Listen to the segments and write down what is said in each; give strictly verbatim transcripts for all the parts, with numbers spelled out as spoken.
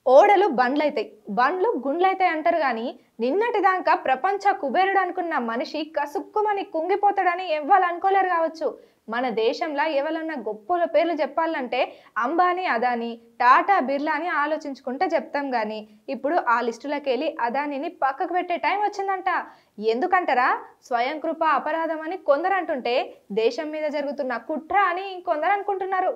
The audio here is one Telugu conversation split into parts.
ఓడలు బండ్లైతాయి, బండ్లు గుండ్లైతాయి అంటారు గాని నిన్నటిదాకా ప్రపంచ కుబేరుడు అనుకున్న మనిషి కసుక్కుమని కుంగిపోతాడని ఎవ్వరు అనుకోలేరు కావచ్చు. మన దేశంలో ఎవరన్నా గొప్పల పేర్లు చెప్పాలంటే అంబానీ, అదానీ, టాటా, బిర్లా అని ఆలోచించుకుంటే చెప్తాం గానీ ఇప్పుడు ఆ లిస్టులోకి వెళ్ళి అదానీని పక్కకు పెట్టే టైం వచ్చిందంట. ఎందుకంటారా? స్వయం కృప అపరాధం అని కొందరు అంటుంటే దేశం మీద జరుగుతున్న కుట్ర అని ఇంకొందరు అనుకుంటున్నారు.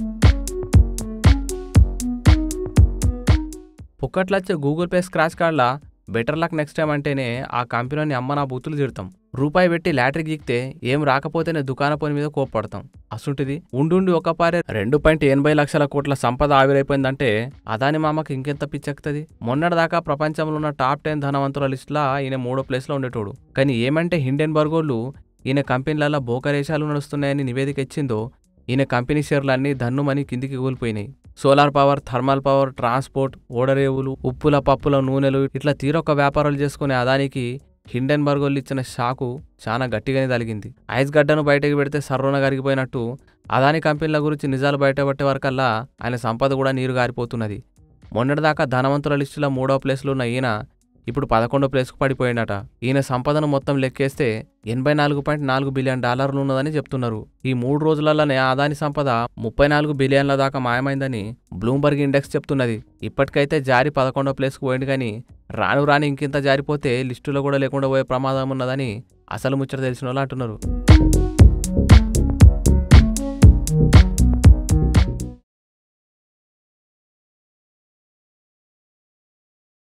పుక్కట్లొచ్చే గూగుల్ పే స్క్రాచ్ కార్డ్లా బెటర్ లక్ నెక్స్ట్ టైం అంటేనే ఆ కంపెనీని అమ్మ నా బూతులు తిడతాం. రూపాయి పెట్టి లాటరీ గిక్తే ఏం రాకపోతేనే దుకాణ పని మీద కోప్పడతాం. అసుంటిది ఉండుండి ఒక పారే రెండు పాయింట్ ఎనభై లక్షల కోట్ల సంపద ఆవిరైపోయిందంటే అదాని మామకి ఇంకెంత పిచ్చెక్కుతుంది. మొన్నటిదాకా ప్రపంచంలో ఉన్న టాప్ టెన్ ధనవంతుల లిస్టులా ఈయన మూడో ప్లేస్లో ఉండేటోడు. కానీ ఏమంటే హిండెన్బర్గ్ వాళ్ళు ఈయన కంపెనీలలో బోకరేషాలు నడుస్తున్నాయని నివేదిక ఇచ్చిందో ఈయన కంపెనీ షేర్లన్నీ దన్నుమని కిందికి కూలిపోయినాయి. Solar power, thermal power, transport, ఓడరేవులు, ఉప్పుల పప్పుల నూనెలు ఇట్లా తీరొక్క వ్యాపారాలు చేసుకునే అదానికి హిండెన్బర్గ్ వాళ్ళు ఇచ్చిన షాకు చాలా గట్టిగానే తగిలింది. ఐస్ గడ్డను బయటకు పెడితే సర్రోన కరిగిపోయినట్టు అదాని కంపెనీల గురించి నిజాలు బయటపట్టే వరకల్లా ఆయన సంపద కూడా నీరు గారిపోతున్నది. మొన్నటిదాకా ధనవంతుల లిస్టులో మూడో ప్లేస్లో ఉన్న ఈయన ఇప్పుడు పదకొండో ప్లేస్కు పడిపోయినట. ఈయన సంపదను మొత్తం లెక్కేస్తే ఎనభై నాలుగు పాయింట్ నాలుగు బిలియన్ డాలర్లు ఉన్నదని చెప్తున్నారు. ఈ మూడు రోజులలోనే అదాని సంపద ముప్పై నాలుగు బిలియన్ల దాకా మాయమైందని బ్లూంబర్గ్ ఇండెక్స్ చెప్తున్నది. ఇప్పటికైతే జారి పదకొండో ప్లేస్కు పోయింది కానీ రాను రాని ఇంకింత జారిపోతే లిస్టులో కూడా లేకుండా పోయే ప్రమాదం ఉన్నదని అసలు ముచ్చట తెలిసిన వాళ్ళు అంటున్నారు.